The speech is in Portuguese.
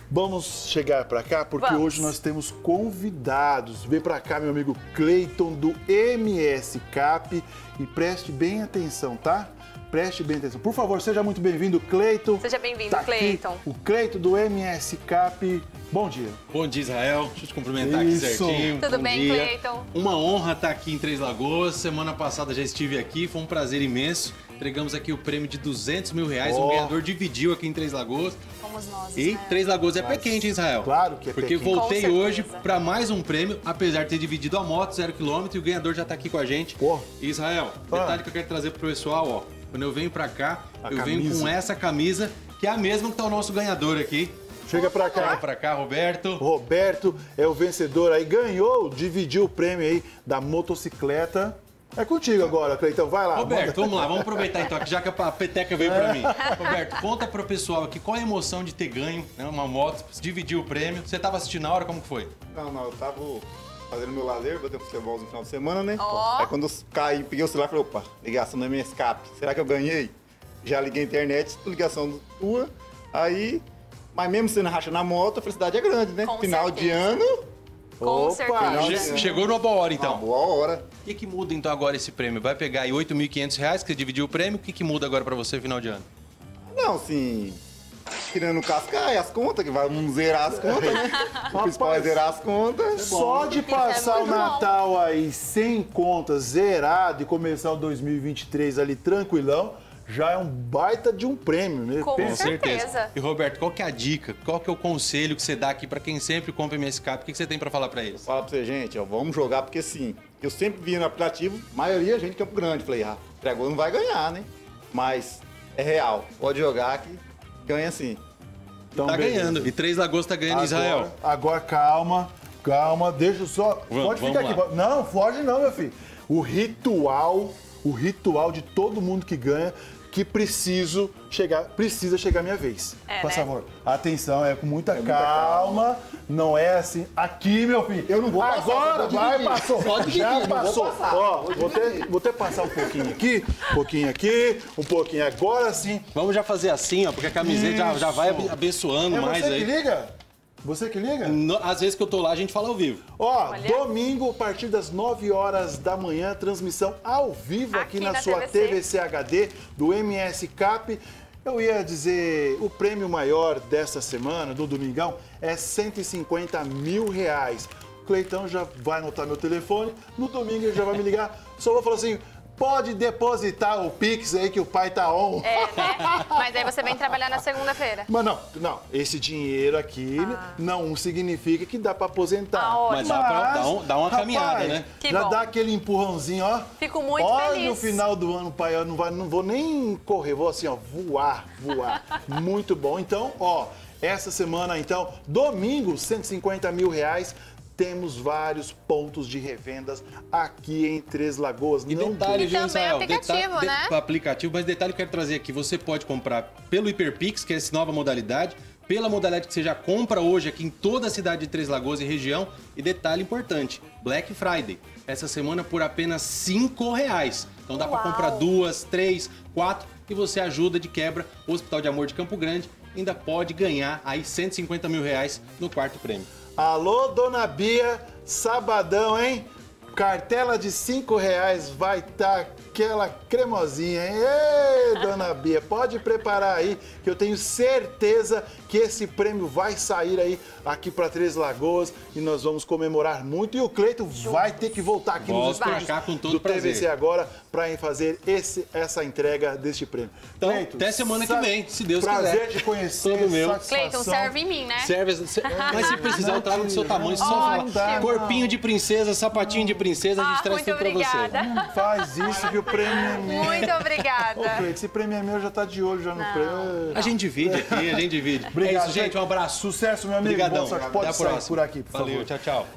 Vamos chegar para cá porque Vamos. hoje nós temos convidados. Vem para cá, meu amigo Cleiton do MS Cap e preste bem atenção, tá? Preste bem atenção. Por favor, seja muito bem-vindo, Cleiton. Seja bem-vindo, Tá aqui Cleiton. o Cleiton do MS Cap. Bom dia. Bom dia, Israel. Deixa eu te cumprimentar aqui Isso. certinho. Tudo Bom bem, dia. Cleiton? Uma honra estar aqui em Três Lagoas. Semana passada já estive aqui, foi um prazer imenso. Entregamos aqui o prêmio de R$200 mil. O ganhador dividiu aqui em Três Lagoas. Fomos nós, E né? Três Lagoas é pé quente, hein, Israel? Claro que é pé Porque quente. voltei Com hoje certeza. para mais um prêmio, apesar de ter dividido a moto 0 km e o ganhador já está aqui com a gente. Pô. Israel, detalhe que eu quero trazer pro pessoal, ó. Quando eu venho pra cá, eu venho camisa. com essa camisa, que é a mesma que tá o nosso ganhador aqui. Chega para Chega cá. pra cá, Roberto. Roberto é o vencedor aí, ganhou, dividiu o prêmio aí da motocicleta. É contigo agora, Cleitão, vai lá. Roberto, manda. vamos lá, vamos aproveitar então, que já que a peteca veio pra mim. Roberto, conta pro pessoal aqui qual a emoção de ter ganho, né, uma moto, dividir o prêmio. Você tava assistindo na hora, como que foi? Não, eu tava fazendo meu lazer, botei um futebol no final de semana, né? Ó. Aí quando eu caí, peguei o celular e falei, opa, ligação do MS Cap, será que eu ganhei? Já liguei a internet, ligação tua, aí, mas mesmo sendo racha na moto, a felicidade é grande, né? Com Final de certeza. ano, Com Opa, certeza. Chegou numa boa hora, uma então. boa hora. O que muda então agora esse prêmio? Vai pegar aí R$8.500, que você dividiu o prêmio. O que muda agora pra você final de ano? Não, assim, tirando o cascai, as contas, que vamos zerar as contas, né? O principal é zerar as contas. Só de passar o muito bom. Natal aí sem contas, zerado e começar o 2023 ali tranquilão, já é um baita de um prêmio, né? Com Pensa. certeza. E Roberto, qual que é a dica? Qual que é o conselho que você dá aqui pra quem sempre compra MS Cap? O que você tem pra falar pra eles? Fala pra você, gente, ó, vamos jogar, porque sim, eu sempre via no aplicativo, maioria gente de Campo Grande. Falei, entregou, não vai ganhar, né? Mas é real, pode jogar que ganha sim. Então, Tá beleza. ganhando. E Três Lagoas tá ganhando, Israel. Agora, calma, deixa eu só. Pode ficar vamos aqui. Não, foge não, meu filho. O ritual de todo mundo que ganha, que precisa chegar a minha vez. É, Por né? favor, atenção, é com muita calma, não é assim. Aqui, meu filho. Eu não vou passar, Agora pode vai, dividir. passou. Pode Já dividir, não vou passou. passar. Ó, vou até passar um pouquinho aqui, um pouquinho agora sim. Vamos já fazer assim, ó, porque a camiseta já vai abençoando É mais você aí. que liga? Você que liga? Às vezes que eu tô lá, a gente fala ao vivo. Ó, Olha. domingo, a partir das 9 horas da manhã, transmissão ao vivo aqui Aqui na na sua TVC. TVC HD do MS Cap. Eu ia dizer, o prêmio maior dessa semana, do domingão, é R$150 mil. O Cleitão já vai anotar meu telefone, no domingo ele já vai me ligar, só vou falar assim, pode depositar o Pix aí que o pai tá on. É, né? Mas aí você vem trabalhar na segunda-feira. Mas não, esse dinheiro aqui não significa que dá pra aposentar. Ah, ótimo. Mas dá pra dar uma caminhada, né? Que já bom. dá aquele empurrãozinho, ó. Fico muito Olha, feliz. no final do ano, pai, eu não vou nem correr, vou assim, ó, voar. Muito bom. Então, ó, essa semana, então, domingo, R$150 mil. Temos vários pontos de revendas aqui em Três Lagoas. E Não detalhe, E viu, também Israel? aplicativo, né? Aplicativo, mas detalhe que eu quero trazer aqui, você pode comprar pelo Hiperpix, que é essa nova modalidade, pela modalidade que você já compra hoje aqui em toda a cidade de Três Lagoas e região. E detalhe importante, Black Friday, essa semana por apenas R$5. Então dá para Uau. comprar 2, 3, 4 e você ajuda de quebra o Hospital de Amor de Campo Grande. Ainda pode ganhar aí R$150 mil no quarto prêmio. Alô, dona Bia, sabadão, hein? Cartela de R$5 vai estar aquela cremosinha, hein? Ei, dona Bia, pode preparar aí, que eu tenho certeza que esse prêmio vai sair aí aqui para Três Lagoas e nós vamos comemorar muito. E o Cleiton vai ter que voltar aqui nos Volto pra estúdios cá com todo do prazer. TVC agora para fazer essa entrega deste prêmio. Então, Cleiton, até semana que vem, se Deus prazer quiser. de conhecer, Todo meu. satisfação. Cleiton, serve em mim, né? Mas se precisar, eu trago do seu tamanho, só falar. dá, Corpinho de princesa, sapatinho de princesa, a gente traz muito tudo pra você. obrigada. Não faz isso que o prêmio é meu. Muito Ô, obrigada. Cleiton, esse prêmio é meu, já tá de olho já no prêmio. A gente divide aqui, a gente divide. Obrigado, É isso, gente. Um abraço. Sucesso, meu amigo. Obrigadão. Bom, só que Até pode a sair próxima. por aqui, por Valeu, favor. tchau, tchau.